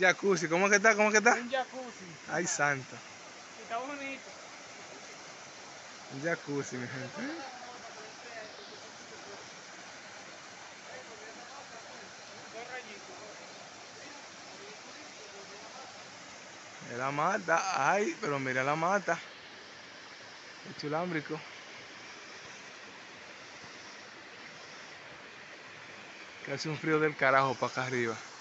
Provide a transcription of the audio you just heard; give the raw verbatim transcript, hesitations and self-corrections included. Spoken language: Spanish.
jacuzzi, ¿cómo que está? ¿Cómo que está? Un jacuzzi. Ay, santo. Está bonito. Un jacuzzi, mi gente. Dos rayitos. Mira la mata. Ay, pero mira la mata. Es chulámbrico. Que hace un frío del carajo para acá arriba.